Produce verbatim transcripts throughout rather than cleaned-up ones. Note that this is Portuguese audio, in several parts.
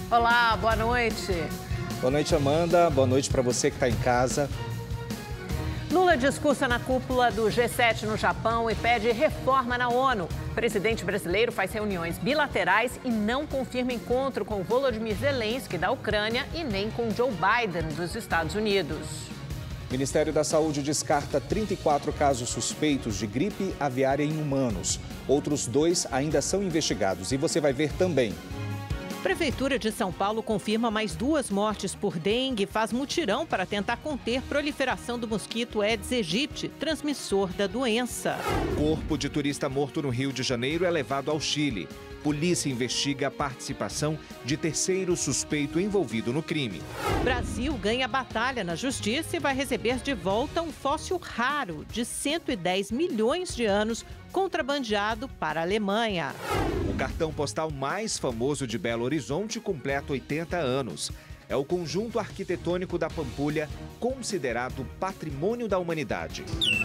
Olá, boa noite. Boa noite, Amanda. Boa noite para você que está em casa. Lula discursa na cúpula do G sete no Japão e pede reforma na ONU. O presidente brasileiro faz reuniões bilaterais e não confirma encontro com Volodymyr Zelensky da Ucrânia e nem com Joe Biden dos Estados Unidos. O Ministério da Saúde descarta trinta e quatro casos suspeitos de gripe aviária em humanos. Outros dois ainda são investigados e você vai ver também. Prefeitura de São Paulo confirma mais duas mortes por dengue e faz mutirão para tentar conter proliferação do mosquito Aedes aegypti, transmissor da doença. Corpo de turista morto no Rio de Janeiro é levado ao Chile. Polícia investiga a participação de terceiro suspeito envolvido no crime. Brasil ganha batalha na justiça e vai receber de volta um fóssil raro de cento e dez milhões de anos contrabandeado para a Alemanha. O cartão postal mais famoso de Belo Horizonte completa oitenta anos. É o conjunto arquitetônico da Pampulha, considerado patrimônio da humanidade.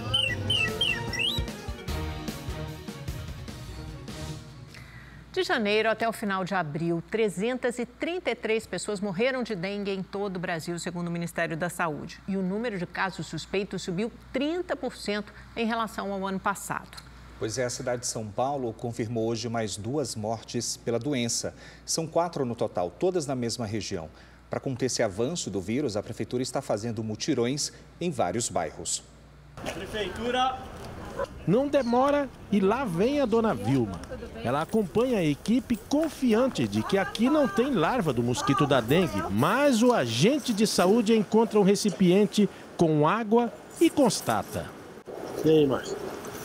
De janeiro até o final de abril, trezentas e trinta e três pessoas morreram de dengue em todo o Brasil, segundo o Ministério da Saúde. E o número de casos suspeitos subiu trinta por cento em relação ao ano passado. Pois é, a cidade de São Paulo confirmou hoje mais duas mortes pela doença. São quatro no total, todas na mesma região. Para conter esse avanço do vírus, a Prefeitura está fazendo mutirões em vários bairros. Prefeitura... Não demora e lá vem a dona Vilma. Ela acompanha a equipe confiante de que aqui não tem larva do mosquito da dengue, mas o agente de saúde encontra um recipiente com água e constata. E aí, Márcio?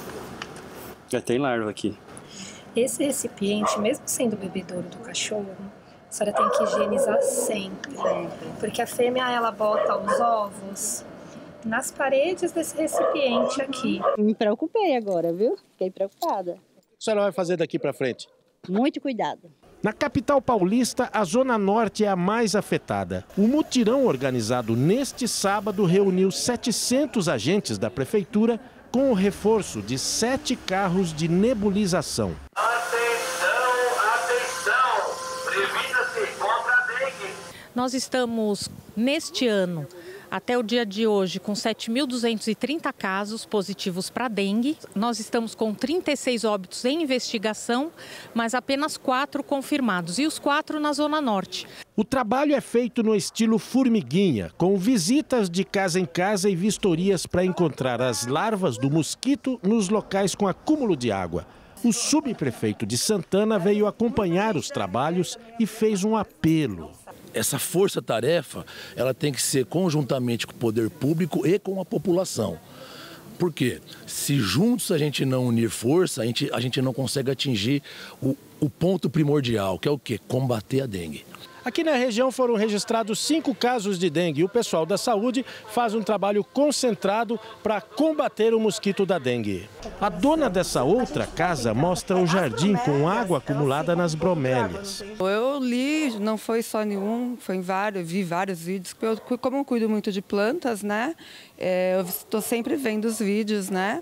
Já tem larva aqui. Esse recipiente, mesmo sendo o bebedouro do cachorro, a senhora tem que higienizar sempre, porque a fêmea ela bota os ovos nas paredes desse recipiente aqui. Me preocupei agora, viu? Fiquei preocupada. O que a senhora vai fazer daqui para frente? Muito cuidado. Na capital paulista, a Zona Norte é a mais afetada. O mutirão organizado neste sábado reuniu setecentos agentes da Prefeitura com o reforço de sete carros de nebulização. Atenção, atenção! Previna-se contra a dengue. Nós estamos, neste ano, até o dia de hoje, com sete mil duzentos e trinta casos positivos para dengue. Nós estamos com trinta e seis óbitos em investigação, mas apenas quatro confirmados, e os quatro na Zona Norte. O trabalho é feito no estilo formiguinha, com visitas de casa em casa e vistorias para encontrar as larvas do mosquito nos locais com acúmulo de água. O subprefeito de Santana veio acompanhar os trabalhos e fez um apelo. Essa força-tarefa, ela tem que ser conjuntamente com o poder público e com a população. Por quê? Se juntos a gente não unir força, a gente, a gente não consegue atingir o, o ponto primordial, que é o quê? Combater a dengue. Aqui na região foram registrados cinco casos de dengue e o pessoal da saúde faz um trabalho concentrado para combater o mosquito da dengue. A dona dessa outra casa mostra o jardim com água acumulada nas bromélias. Eu li, não foi só nenhum, foi em vários, vi vários vídeos. Eu, como eu cuido muito de plantas, né, é, eu estou sempre vendo os vídeos, né?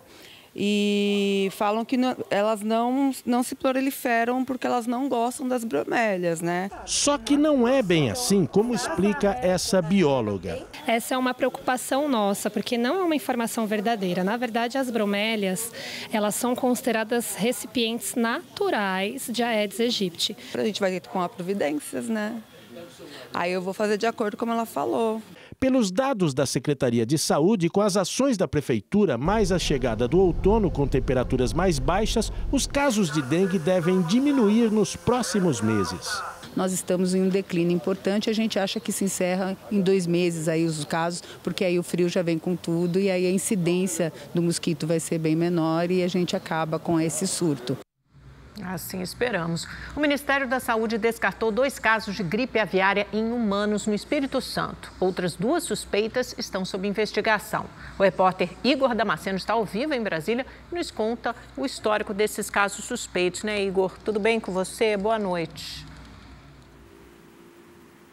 E falam que não, elas não, não se proliferam porque elas não gostam das bromélias, né? Só que não é bem assim, como explica essa bióloga. Essa é uma preocupação nossa, porque não é uma informação verdadeira. Na verdade, as bromélias, elas são consideradas recipientes naturais de Aedes aegypti. A gente vai ter com a providências, né? Aí eu vou fazer de acordo com como ela falou. Pelos dados da Secretaria de Saúde e com as ações da Prefeitura, mais a chegada do outono com temperaturas mais baixas, os casos de dengue devem diminuir nos próximos meses. Nós estamos em um declínio importante, a gente acha que se encerra em dois meses aí os casos, porque aí o frio já vem com tudo e aí a incidência do mosquito vai ser bem menor e a gente acaba com esse surto. Assim esperamos. O Ministério da Saúde descartou dois casos de gripe aviária em humanos no Espírito Santo. Outras duas suspeitas estão sob investigação. O repórter Igor Damasceno está ao vivo em Brasília e nos conta o histórico desses casos suspeitos, né, Igor? Tudo bem com você? Boa noite.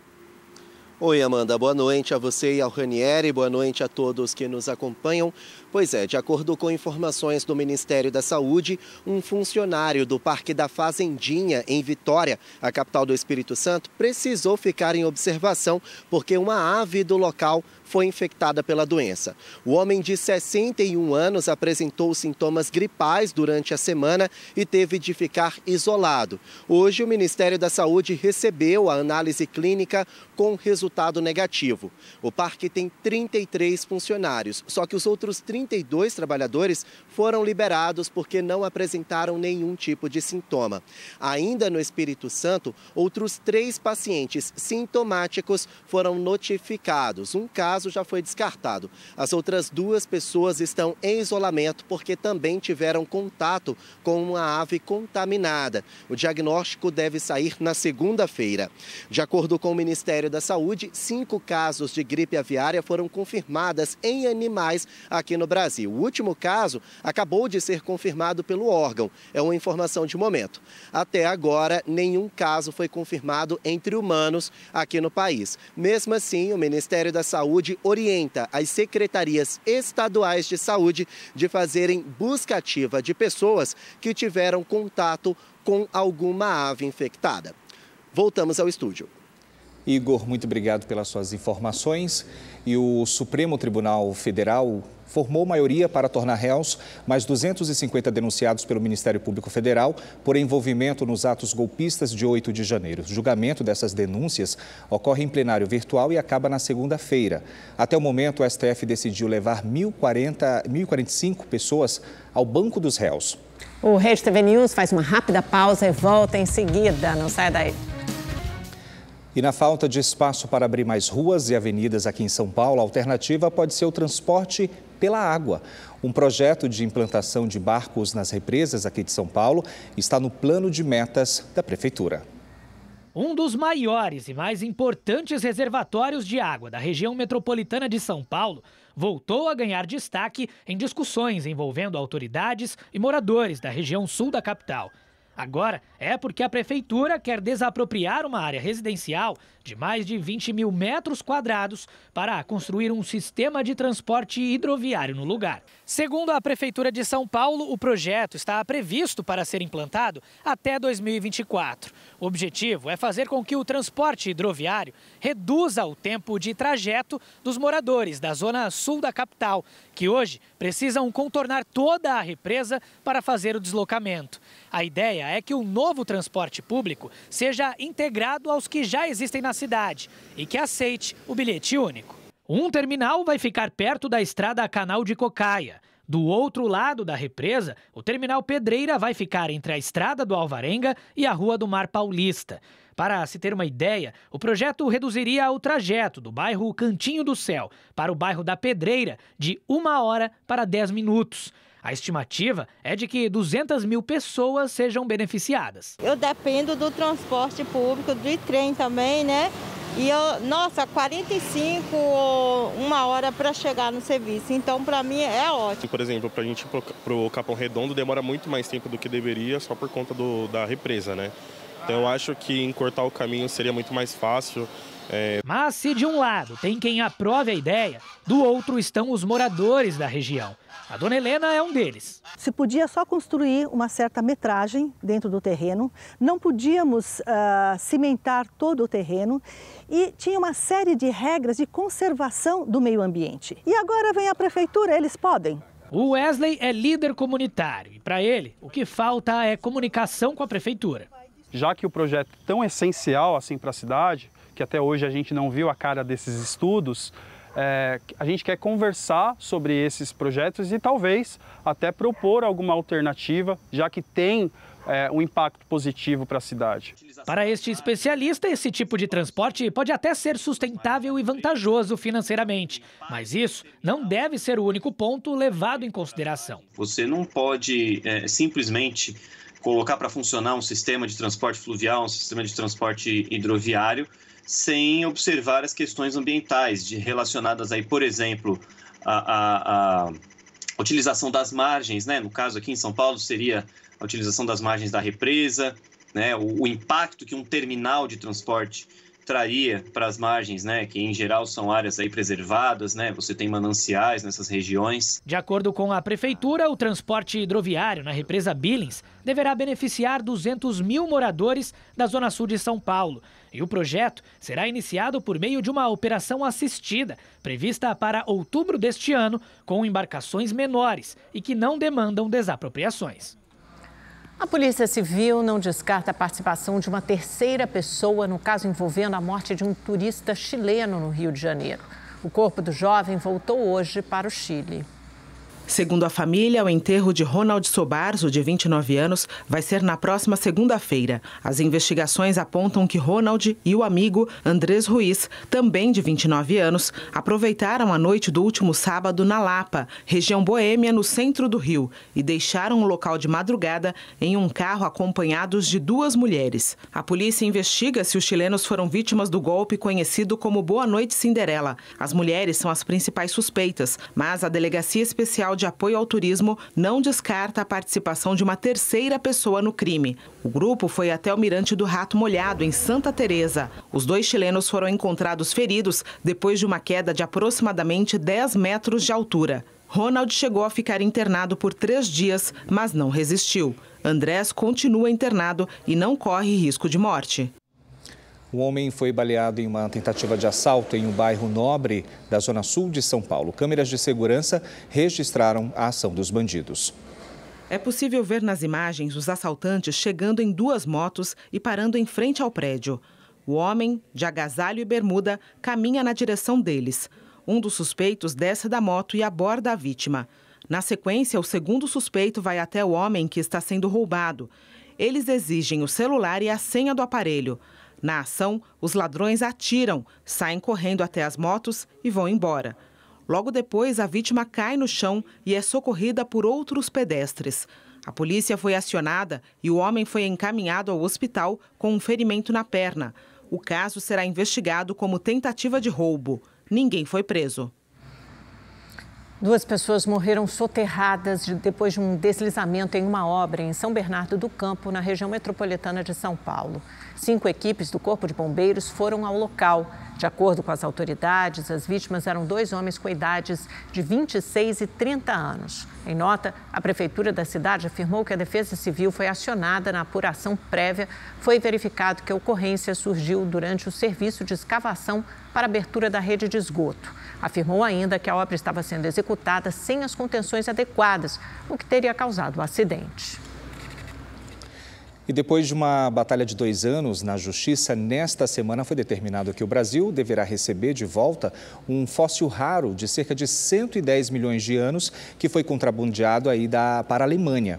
Oi, Amanda. Boa noite a você e ao Ranieri. Boa noite a todos que nos acompanham. Pois é, de acordo com informações do Ministério da Saúde, um funcionário do Parque da Fazendinha, em Vitória, a capital do Espírito Santo, precisou ficar em observação porque uma ave do local foi infectada pela doença. O homem de sessenta e um anos apresentou sintomas gripais durante a semana e teve de ficar isolado. Hoje, o Ministério da Saúde recebeu a análise clínica com resultado negativo. O parque tem trinta e três funcionários, só que os outros trinta e dois trabalhadores foram liberados porque não apresentaram nenhum tipo de sintoma. Ainda no Espírito Santo, outros três pacientes sintomáticos foram notificados. Um caso já foi descartado. As outras duas pessoas estão em isolamento porque também tiveram contato com uma ave contaminada. O diagnóstico deve sair na segunda-feira. De acordo com o Ministério da Saúde, cinco casos de gripe aviária foram confirmadas em animais aqui no Brasil. O último caso acabou de ser confirmado pelo órgão. É uma informação de momento. Até agora, nenhum caso foi confirmado entre humanos aqui no país. Mesmo assim, o Ministério da Saúde orienta as secretarias estaduais de saúde de fazerem busca ativa de pessoas que tiveram contato com alguma ave infectada. Voltamos ao estúdio. Igor, muito obrigado pelas suas informações. E o Supremo Tribunal Federal formou maioria para tornar réus mais duzentos e cinquenta denunciados pelo Ministério Público Federal por envolvimento nos atos golpistas de oito de janeiro. O julgamento dessas denúncias ocorre em plenário virtual e acaba na segunda-feira. Até o momento, o S T F decidiu levar mil e quarenta, mil e quarenta e cinco pessoas ao banco dos réus. O Rede T V News faz uma rápida pausa e volta em seguida. Não saia daí. E na falta de espaço para abrir mais ruas e avenidas aqui em São Paulo, a alternativa pode ser o transporte pela água. Um projeto de implantação de barcos nas represas aqui de São Paulo está no plano de metas da Prefeitura. Um dos maiores e mais importantes reservatórios de água da região metropolitana de São Paulo voltou a ganhar destaque em discussões envolvendo autoridades e moradores da região sul da capital. Agora é porque a Prefeitura quer desapropriar uma área residencial de mais de vinte mil metros quadrados para construir um sistema de transporte hidroviário no lugar. Segundo a Prefeitura de São Paulo, o projeto está previsto para ser implantado até dois mil e vinte e quatro. O objetivo é fazer com que o transporte hidroviário reduza o tempo de trajeto dos moradores da zona sul da capital, que hoje precisam contornar toda a represa para fazer o deslocamento. A ideia é que o novo transporte público seja integrado aos que já existem na cidade e que aceite o bilhete único. Um terminal vai ficar perto da estrada Canal de Cocaia. Do outro lado da represa, o terminal Pedreira vai ficar entre a estrada do Alvarenga e a Rua do Mar Paulista. Para se ter uma ideia, o projeto reduziria o trajeto do bairro Cantinho do Céu para o bairro da Pedreira de uma hora para dez minutos. A estimativa é de que duzentas mil pessoas sejam beneficiadas. Eu dependo do transporte público, do trem também, né? E eu, nossa, quarenta e cinco ou uma hora para chegar no serviço. Então, para mim, é ótimo. Por exemplo, para a gente ir para o Capão Redondo demora muito mais tempo do que deveria, só por conta do, da represa, né? Então, eu acho que encurtar o caminho seria muito mais fácil. É... Mas se de um lado tem quem aprove a ideia, do outro estão os moradores da região. A dona Helena é um deles. Se podia só construir uma certa metragem dentro do terreno, não podíamos uh, cimentar todo o terreno e tinha uma série de regras de conservação do meio ambiente. E agora vem a prefeitura, eles podem. O Wesley é líder comunitário e para ele o que falta é comunicação com a prefeitura. Já que o projeto é tão essencial assim para a cidade, que até hoje a gente não viu a cara desses estudos, É, a gente quer conversar sobre esses projetos e talvez até propor alguma alternativa, já que tem é, um impacto positivo para a cidade. Para este especialista, esse tipo de transporte pode até ser sustentável e vantajoso financeiramente, mas isso não deve ser o único ponto levado em consideração. Você não pode é, simplesmente colocar para funcionar um sistema de transporte fluvial, um sistema de transporte hidroviário, sem observar as questões ambientais de, relacionadas aí, por exemplo, a, a, a utilização das margens, né? No caso aqui em São Paulo seria a utilização das margens da represa, né? O, o impacto que um terminal de transporte traria para as margens, né, que em geral são áreas aí preservadas, né, você tem mananciais nessas regiões. De acordo com a prefeitura, o transporte hidroviário na represa Billings deverá beneficiar duzentos mil moradores da zona sul de São Paulo. E o projeto será iniciado por meio de uma operação assistida, prevista para outubro deste ano, com embarcações menores e que não demandam desapropriações. A Polícia Civil não descarta a participação de uma terceira pessoa no caso envolvendo a morte de um turista chileno no Rio de Janeiro. O corpo do jovem voltou hoje para o Chile. Segundo a família, o enterro de Ronald Sobarzo, de vinte e nove anos, vai ser na próxima segunda-feira. As investigações apontam que Ronald e o amigo Andrés Ruiz, também de vinte e nove anos, aproveitaram a noite do último sábado na Lapa, região boêmia no centro do Rio, e deixaram o local de madrugada em um carro acompanhados de duas mulheres. A polícia investiga se os chilenos foram vítimas do golpe conhecido como Boa Noite Cinderela. As mulheres são as principais suspeitas, mas a Delegacia Especial de Apoio ao Turismo não descarta a participação de uma terceira pessoa no crime. O grupo foi até o Mirante do Rato Molhado, em Santa Teresa. Os dois chilenos foram encontrados feridos depois de uma queda de aproximadamente dez metros de altura. Ronald chegou a ficar internado por três dias, mas não resistiu. Andrés continua internado e não corre risco de morte. Um homem foi baleado em uma tentativa de assalto em um bairro nobre da zona sul de São Paulo. Câmeras de segurança registraram a ação dos bandidos. É possível ver nas imagens os assaltantes chegando em duas motos e parando em frente ao prédio. O homem, de agasalho e bermuda, caminha na direção deles. Um dos suspeitos desce da moto e aborda a vítima. Na sequência, o segundo suspeito vai até o homem que está sendo roubado. Eles exigem o celular e a senha do aparelho. Na ação, os ladrões atiram, saem correndo até as motos e vão embora. Logo depois, a vítima cai no chão e é socorrida por outros pedestres. A polícia foi acionada e o homem foi encaminhado ao hospital com um ferimento na perna. O caso será investigado como tentativa de roubo. Ninguém foi preso. Duas pessoas morreram soterradas depois de um deslizamento em uma obra em São Bernardo do Campo, na região metropolitana de São Paulo. Cinco equipes do Corpo de Bombeiros foram ao local. De acordo com as autoridades, as vítimas eram dois homens com idades de vinte e seis e trinta anos. Em nota, a prefeitura da cidade afirmou que a Defesa Civil foi acionada na apuração prévia. Foi verificado que a ocorrência surgiu durante o serviço de escavação para abertura da rede de esgoto. Afirmou ainda que a obra estava sendo executada sem as contenções adequadas, o que teria causado o acidente. E depois de uma batalha de dois anos na Justiça, nesta semana foi determinado que o Brasil deverá receber de volta um fóssil raro de cerca de cento e dez milhões de anos que foi contrabandeado aí da, para a Alemanha.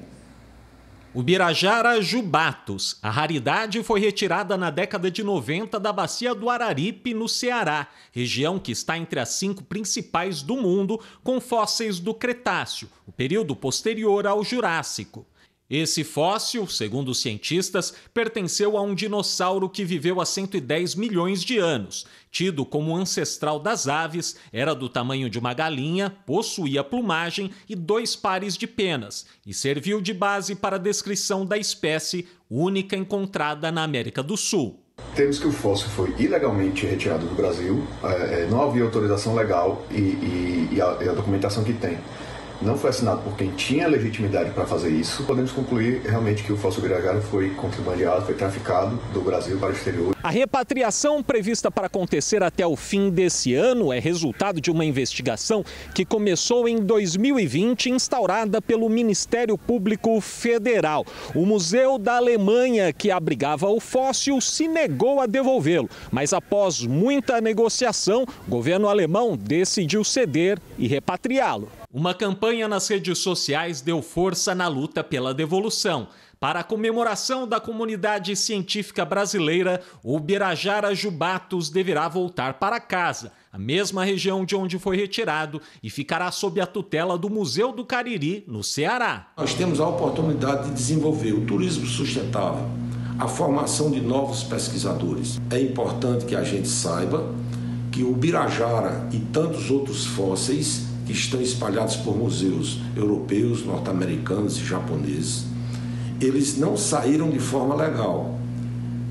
O Birajara jubatus. A raridade foi retirada na década de noventa da bacia do Araripe, no Ceará, região que está entre as cinco principais do mundo com fósseis do Cretáceo, o período posterior ao Jurássico. Esse fóssil, segundo os cientistas, pertenceu a um dinossauro que viveu há cento e dez milhões de anos. Tido como ancestral das aves, era do tamanho de uma galinha, possuía plumagem e dois pares de penas, e serviu de base para a descrição da espécie, única encontrada na América do Sul. Temos que o fóssil foi ilegalmente retirado do Brasil, é, não havia autorização legal e, e, e, a, e a documentação que tem não foi assinado por quem tinha legitimidade para fazer isso. Podemos concluir realmente que o fóssil Birajara foi contrabandeado, foi traficado do Brasil para o exterior. A repatriação prevista para acontecer até o fim desse ano é resultado de uma investigação que começou em dois mil e vinte, instaurada pelo Ministério Público Federal. O Museu da Alemanha, que abrigava o fóssil, se negou a devolvê-lo, mas após muita negociação, o governo alemão decidiu ceder e repatriá-lo. Uma campanha nas redes sociais deu força na luta pela devolução. Para a comemoração da comunidade científica brasileira, o Birajara jubatus deverá voltar para casa, a mesma região de onde foi retirado, e ficará sob a tutela do Museu do Cariri, no Ceará. Nós temos a oportunidade de desenvolver o turismo sustentável, a formação de novos pesquisadores. É importante que a gente saiba que o Birajara e tantos outros fósseis que estão espalhados por museus europeus, norte-americanos e japoneses, eles não saíram de forma legal.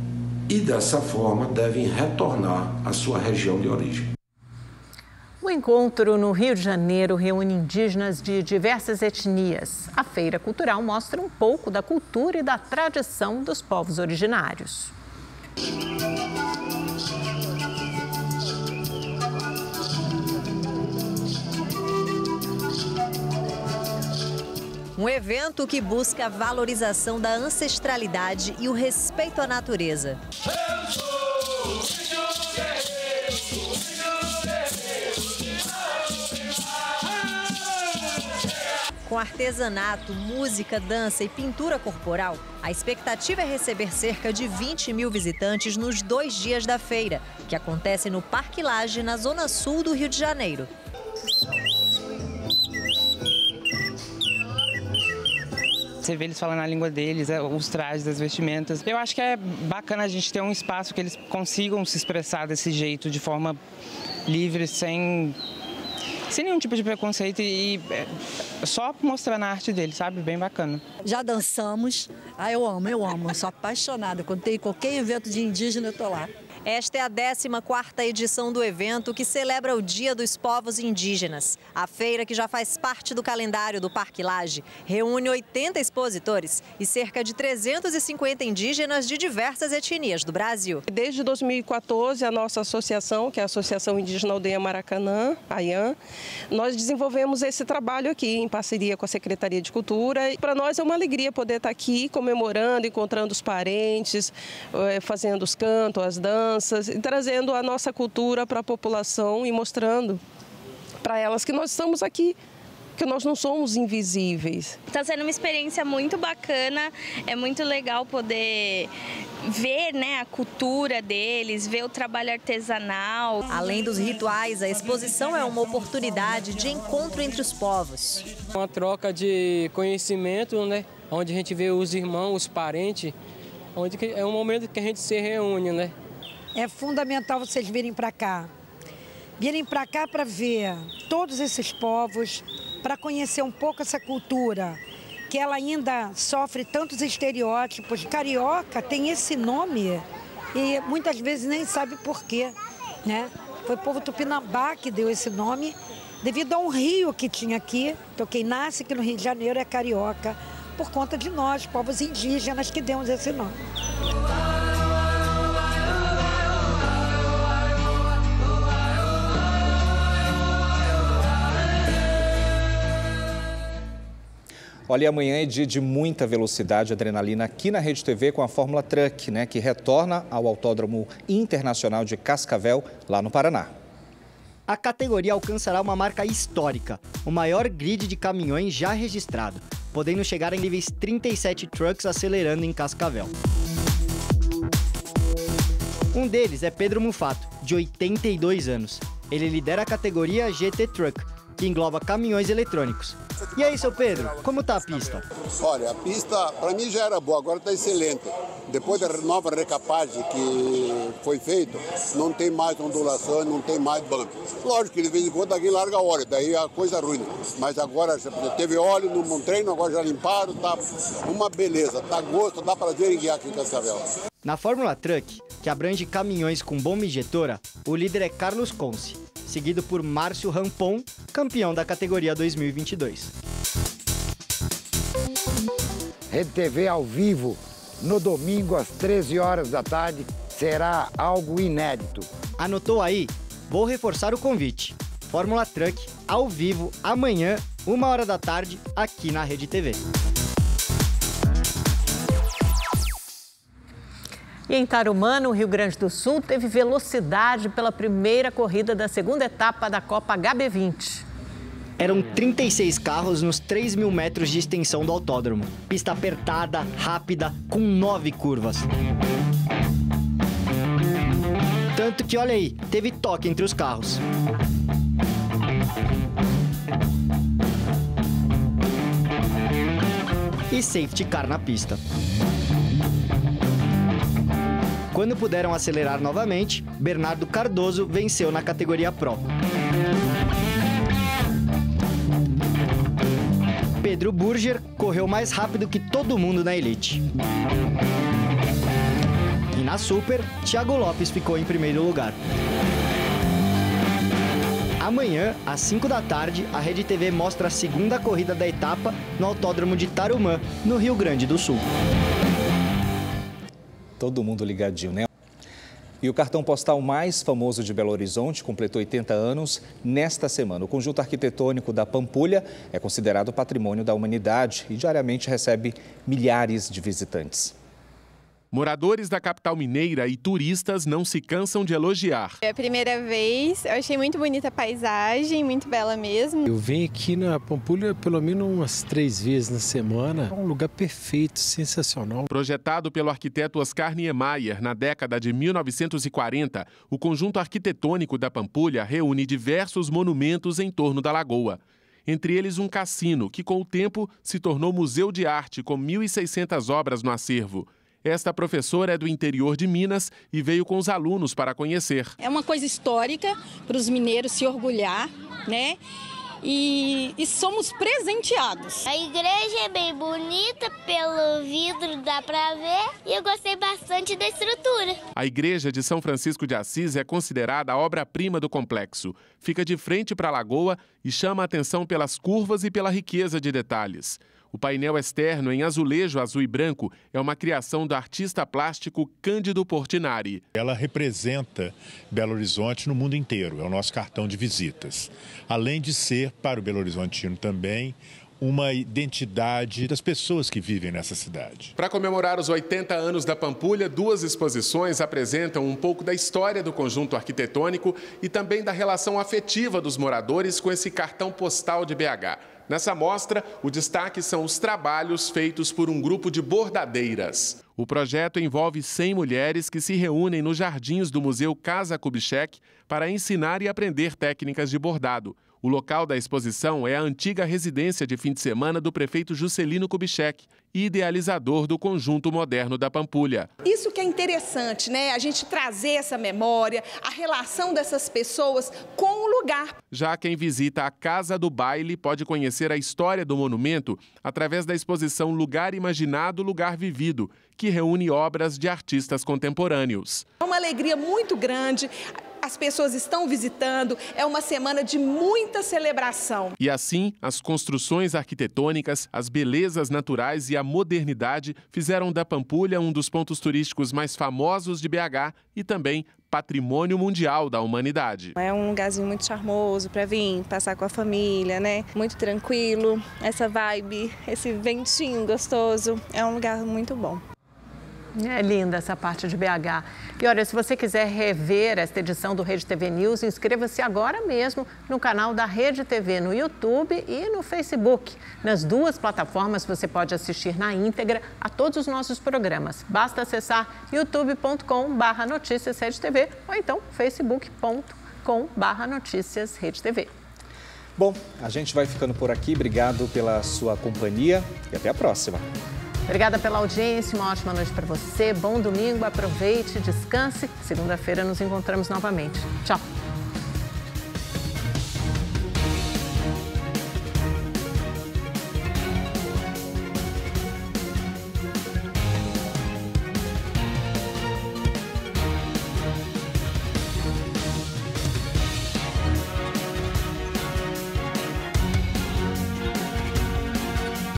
e dessa forma devem retornar à sua região de origem. O encontro no Rio de Janeiro reúne indígenas de diversas etnias. A feira cultural mostra um pouco da cultura e da tradição dos povos originários. Um evento que busca a valorização da ancestralidade e o respeito à natureza. Com artesanato, música, dança e pintura corporal, a expectativa é receber cerca de vinte mil visitantes nos dois dias da feira, que acontece no Parque Lage, na zona sul do Rio de Janeiro. Você vê eles falando a língua deles, os trajes, as vestimentas. Eu acho que é bacana a gente ter um espaço que eles consigam se expressar desse jeito, de forma livre, sem, sem nenhum tipo de preconceito e só mostrando a arte deles, sabe? Bem bacana. Já dançamos. Ah, eu amo, eu amo. Eu sou apaixonada. Quando tem qualquer evento de indígena, eu tô lá. Esta é a décima quarta edição do evento que celebra o Dia dos Povos Indígenas. A feira, que já faz parte do calendário do Parque Lage, reúne oitenta expositores e cerca de trezentos e cinquenta indígenas de diversas etnias do Brasil. Desde dois mil e quatorze, a nossa associação, que é a Associação Indígena Aldeia Maracanã, a I A M, nós desenvolvemos esse trabalho aqui em parceria com a Secretaria de Cultura. Para nós é uma alegria poder estar aqui comemorando, encontrando os parentes, fazendo os cantos, as danças, e trazendo a nossa cultura para a população e mostrando para elas que nós estamos aqui, que nós não somos invisíveis. Está sendo uma experiência muito bacana, é muito legal poder ver, né, a cultura deles, ver o trabalho artesanal. Além dos rituais, a exposição é uma oportunidade de encontro entre os povos. Uma troca de conhecimento, né, onde a gente vê os irmãos, os parentes, onde é um momento que a gente se reúne, né. É fundamental vocês virem para cá. Virem para cá para ver todos esses povos, para conhecer um pouco essa cultura, que ela ainda sofre tantos estereótipos. Carioca tem esse nome e muitas vezes nem sabe por quê, né? Foi o povo tupinambá que deu esse nome, devido a um rio que tinha aqui. Então quem nasce aqui no Rio de Janeiro é carioca, por conta de nós, povos indígenas, que demos esse nome. Olha, amanhã é dia de muita velocidade e adrenalina aqui na Rede T V com a Fórmula Truck, né, que retorna ao Autódromo Internacional de Cascavel, lá no Paraná. A categoria alcançará uma marca histórica, o maior grid de caminhões já registrado, podendo chegar em níveis trinta e sete trucks acelerando em Cascavel. Um deles é Pedro Mufato, de oitenta e dois anos. Ele lidera a categoria G T Truck, que engloba caminhões eletrônicos. E aí, seu Pedro, como tá a pista? Olha, a pista para mim já era boa, agora está excelente. Depois da nova recapagem que foi feita, não tem mais ondulação, não tem mais bump. Lógico que de vez em quando alguém larga óleo, daí a coisa ruim. Mas agora teve óleo no treino, agora já limparam, tá uma beleza, tá gosto, dá prazer em guiar aqui em Cascavel. Na Fórmula Truck, que abrange caminhões com bomba injetora, o líder é Carlos Conce, seguido por Márcio Rampon, campeão da categoria dois mil e vinte e dois. Rede T V ao vivo, no domingo às treze horas da tarde, será algo inédito. Anotou aí? Vou reforçar o convite. Fórmula Truck, ao vivo, amanhã, uma hora da tarde, aqui na Rede T V. E em Tarumã, no Rio Grande do Sul, teve velocidade pela primeira corrida da segunda etapa da Copa H B vinte. Eram trinta e seis carros nos três mil metros de extensão do autódromo. Pista apertada, rápida, com nove curvas. Tanto que, olha aí, teve toque entre os carros. E safety car na pista. Quando puderam acelerar novamente, Bernardo Cardoso venceu na categoria Pro. Pedro Burger correu mais rápido que todo mundo na Elite. E na Na Super, Thiago Lopes ficou em primeiro lugar. Amanhã, às cinco da tarde, a Rede T V mostra a segunda corrida da etapa no Autódromo de Tarumã, no Rio Grande do Sul. Todo mundo ligadinho, né? E o cartão postal mais famoso de Belo Horizonte completou oitenta anos nesta semana. O conjunto arquitetônico da Pampulha é considerado patrimônio da humanidade e diariamente recebe milhares de visitantes. Moradores da capital mineira e turistas não se cansam de elogiar. É a primeira vez, eu achei muito bonita a paisagem, muito bela mesmo. Eu venho aqui na Pampulha pelo menos umas três vezes na semana. É um lugar perfeito, sensacional. Projetado pelo arquiteto Oscar Niemeyer na década de mil novecentos e quarenta, o conjunto arquitetônico da Pampulha reúne diversos monumentos em torno da lagoa. Entre eles um cassino, que com o tempo se tornou museu de arte com mil e seiscentas obras no acervo. Esta professora é do interior de Minas e veio com os alunos para conhecer. É uma coisa histórica para os mineiros se orgulhar, né? E, e somos presenteados. A igreja é bem bonita, pelo vidro dá para ver e eu gostei bastante da estrutura. A igreja de São Francisco de Assis é considerada a obra-prima do complexo. Fica de frente para a lagoa e chama a atenção pelas curvas e pela riqueza de detalhes. O painel externo em azulejo azul e branco é uma criação do artista plástico Cândido Portinari. Ela representa Belo Horizonte no mundo inteiro, é o nosso cartão de visitas. Além de ser, para o Belo Horizontino também, uma identidade das pessoas que vivem nessa cidade. Para comemorar os oitenta anos da Pampulha, duas exposições apresentam um pouco da história do conjunto arquitetônico e também da relação afetiva dos moradores com esse cartão postal de B H. Nessa mostra, o destaque são os trabalhos feitos por um grupo de bordadeiras. O projeto envolve cem mulheres que se reúnem nos jardins do Museu Casa Kubitschek para ensinar e aprender técnicas de bordado. O local da exposição é a antiga residência de fim de semana do prefeito Juscelino Kubitschek, idealizador do conjunto moderno da Pampulha. Isso que é interessante, né? A gente trazer essa memória, a relação dessas pessoas com o lugar. Já quem visita a Casa do Baile pode conhecer a história do monumento através da exposição Lugar Imaginado, Lugar Vivido, que reúne obras de artistas contemporâneos. É uma alegria muito grande. As pessoas estão visitando, é uma semana de muita celebração. E assim, as construções arquitetônicas, as belezas naturais e a modernidade fizeram da Pampulha um dos pontos turísticos mais famosos de B H e também patrimônio mundial da humanidade. É um lugarzinho muito charmoso para vir, passar com a família, né? Muito tranquilo, essa vibe, esse ventinho gostoso, é um lugar muito bom. É linda essa parte de B H. E olha, se você quiser rever esta edição do Rede T V News, inscreva-se agora mesmo no canal da Rede T V no YouTube e no Facebook. Nas duas plataformas você pode assistir na íntegra a todos os nossos programas. Basta acessar youtube ponto com barra notícias Rede T V ou então facebook ponto com barra notícias Rede T V. Bom, a gente vai ficando por aqui. Obrigado pela sua companhia e até a próxima. Obrigada pela audiência, uma ótima noite para você. Bom domingo, aproveite, descanse. Segunda-feira nos encontramos novamente. Tchau.